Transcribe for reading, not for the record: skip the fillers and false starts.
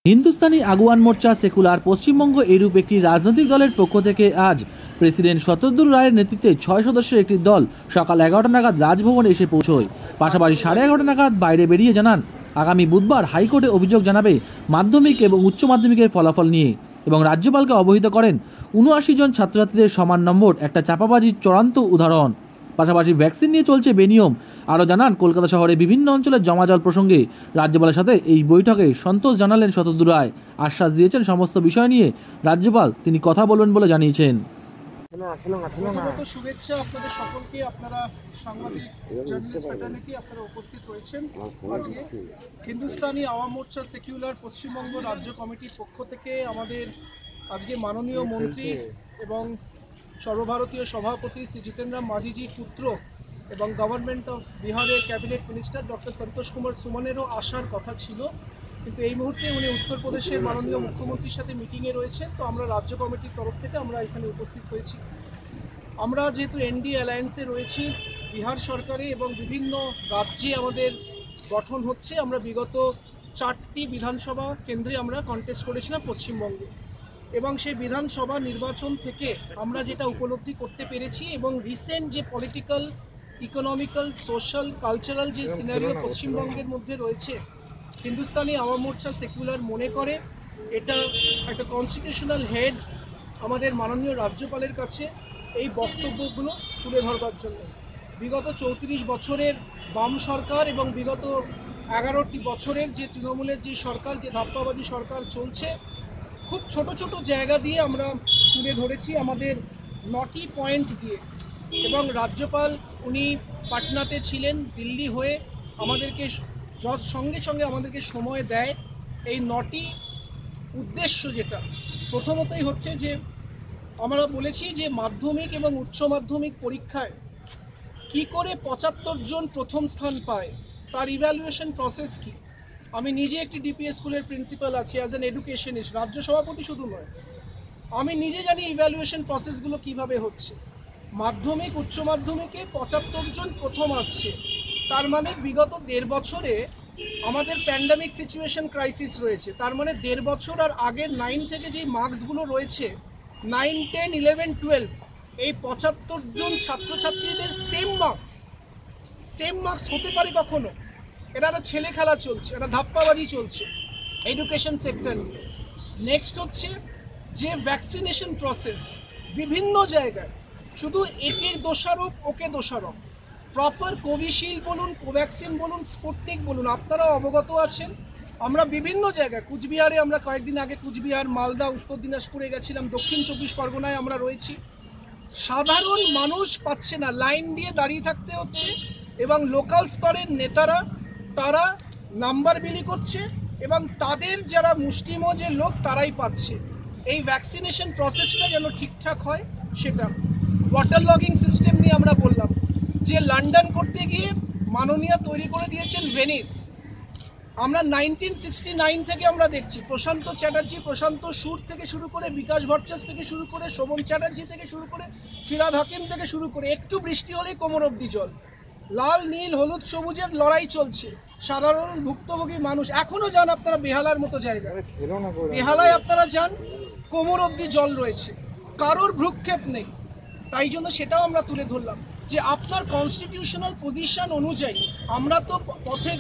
Hindustani Awam Morcha secular Paschimbanga এরূপ একটি রাজনৈতিক দলের পক্ষ থেকে আজ প্রেসিডেন্ট শতদ্দুর রায়ের নেতৃত্বে 6 সদস্যের একটি দল সকাল 11টা নাগাদ রাজভবনে এসে পৌঁছয়। পাশাপাশি 11:30 নাগাদ বাইরে বেরিয়ে জানান আগামী বুধবার হাইকোর্টে অভিযোগ জানাবে মাধ্যমিক এবং উচ্চ মাধ্যমিকের ফলাফল নিয়ে এবং রাজ্যপালকে অবহিত করেন 79 জন ছাত্রছাত্রীদের সমান নম্বর একটা চাপাবাজির চূড়ান্ত উদাহরণ। পাশাপাশি ভ্যাকসিন নিয়ে চলছে বেনিয়ম। আরও জানান কলকাতা শহরে বিভিন্ন অঞ্চলের জমাজল প্রসঙ্গে রাজ্যপালের সাথে এই বৈঠকে সন্তোষ জানালেন শতদ্দুর রায়। আশ্বাস দিয়েছেন সমস্ত বিষয় নিয়ে রাজ্যপাল তিনি কথা বলবেন বলে জানিয়েছেন। প্রথমত শুভেচ্ছা আপনাদের সকলকে, আপনারা সাংবাদিক জার্নালিস্ট ফ্র্যাটার্নিটি আপনারা উপস্থিত হয়েছেন। আজকে হিন্দুস্তানি আওয়াম মোর্চা সেকুলার পশ্চিমবঙ্গ রাজ্য কমিটির পক্ষ থেকে আমাদের আজকে মাননীয় মন্ত্রী এবং সর্বভারতীয় সভাপতি শ্রী জিতেন রাম মাঝিজির পুত্র এবং গভর্নমেন্ট অফ বিহারের cabinet minister doctor Santosh Kumar সুমনেরও আসার কথা ছিল, কিন্তু এই মুহূর্তে উনি উত্তরপ্রদেশের মাননীয় মুখ্যমন্ত্রীর সাথে মিটিংয়ে রয়েছেন। তো আমরা রাজ্য কমিটির তরফ থেকে আমরা এখানে উপস্থিত হয়েছি। আমরা যেহেতু এনডি অ্যালায়েন্সে রয়েছি বিহার সরকারে এবং বিভিন্ন রাজ্যে আমাদের গঠন হচ্ছে, আমরা বিগত 4টি বিধানসভা কেন্দ্রে আমরা কন্টেস্ট করেছিলাম পশ্চিমবঙ্গে এবং সেই বিধানসভা নির্বাচন থেকে আমরা যেটা উপলব্ধি করতে পেরেছি এবং রিসেন্ট যে পলিটিক্যাল, ইকোনমিক্যাল, সোশ্যাল, কালচারাল যে সিনারিও পশ্চিমবঙ্গের মধ্যে রয়েছে, হিন্দুস্তানি আওয়াম মোর্চা সেকুলার মনে করে এটা একটা কনস্টিটিউশনাল হেড আমাদের মাননীয় রাজ্যপালের কাছে এই বক্তব্যগুলো তুলে ধরবার জন্য। বিগত 34 বছরের বাম সরকার এবং বিগত 11টি বছরের যে তৃণমূলের যে সরকার, যে ধাপ্পাবাদী সরকার চলছে, খুব ছোট ছোট জায়গা দিয়ে আমরা তুলে ধরেছি আমাদের 9টি পয়েন্ট দিয়ে। এবং রাজ্যপাল উনি পাটনাতে ছিলেন, দিল্লি হয়ে আমাদেরকে সঙ্গে সঙ্গে আমাদেরকে সময় দেয়। এই 9টি উদ্দেশ্য যেটা প্রথমতই হচ্ছে যে আমরা বলেছি যে মাধ্যমিক এবং উচ্চ মাধ্যমিক পরীক্ষায় কি করে 75 জন প্রথম স্থান পায়, তার ইভ্যালুয়েশন প্রসেস কি। আমি নিজে একটি ডিপিএস স্কুলের প্রিন্সিপাল আছি, অ্যাজ অ্যান এডুকেশনিস্ট, রাজ্য সভাপতি শুধু নয়, আমি নিজে জানি ইভ্যালুয়েশন প্রসেসগুলো কিভাবে হচ্ছে। মাধ্যমিক উচ্চ মাধ্যমিকে 75 জন প্রথম আসছে, তার মানে বিগত 1.5 বছরে আমাদের প্যান্ডামিক সিচুয়েশন ক্রাইসিস রয়েছে, তার মানে 1.5 বছর আর আগের 9 থেকে যেই মার্কসগুলো রয়েছে 9, 10, 11, 12 এই 75 জন ছাত্রছাত্রীদের সেম মার্কস হতে পারে কখনো? এটা একটা ছেলে খেলা চলছে, একটা ধাপ্পাবাজি চলছে এডুকেশন সেক্টর নিয়ে। নেক্সট হচ্ছে যে ভ্যাকসিনেশন প্রসেস বিভিন্ন জায়গায়, শুধু একে দোষারোপ ওকে দোষারোপ। প্রপার কোভিশিল্ড বলুন, কোভ্যাক্সিন বলুন, স্পুটনিক বলুন, আপনারাও অবগত আছেন। আমরা বিভিন্ন জায়গায়, কুচবিহারে আমরা কয়েকদিন আগে কুচবিহার, মালদা, উত্তর দিনাজপুরে গেছিলাম, দক্ষিণ 24 পরগনায় আমরা রয়েছি। সাধারণ মানুষ পাচ্ছে না, লাইন দিয়ে দাঁড়িয়ে থাকতে হচ্ছে এবং লোকাল স্তরের নেতারা তারা নাম্বার বিলি করছে এবং তাদের যারা মুষ্টিমেয় লোক তারাই পাচ্ছে। এই ভ্যাকসিনেশন প্রসেসটা যেন ঠিকঠাক হয় সেটা। ওয়াটার লগিং সিস্টেম নিয়ে আমরা বললাম যে লন্ডন করতে গিয়ে মাননীয় তৈরি করে দিয়েছেন ভেনিস। আমরা 1969 থেকে আমরা দেখছি প্রশান্ত চ্যাটার্জি, প্রশান্ত সুর থেকে শুরু করে বিকাশ ভট্টাচার্য থেকে শুরু করে শোভন চ্যাটার্জি থেকে শুরু করে ফিরাদ হাকিম থেকে শুরু করে একটু বৃষ্টি হলেই কোমর অবধি জল। লাল নীল হলুদ সবুজের লড়াই চলছে। সাধারণ ভুক্তভোগী মানুষ এখনও যান আপনারা বেহালার মতো জায়গা, বেহালায় আপনারা যান, কোমর অবধি জল রয়েছে, কারোর ভ্রুক্ষেপ নেই। তাই জন্য সেটাও আমরা তুলে ধরলাম যে আপনার কনস্টিটিউশনাল পজিশন অনুযায়ী আমরা তো পথে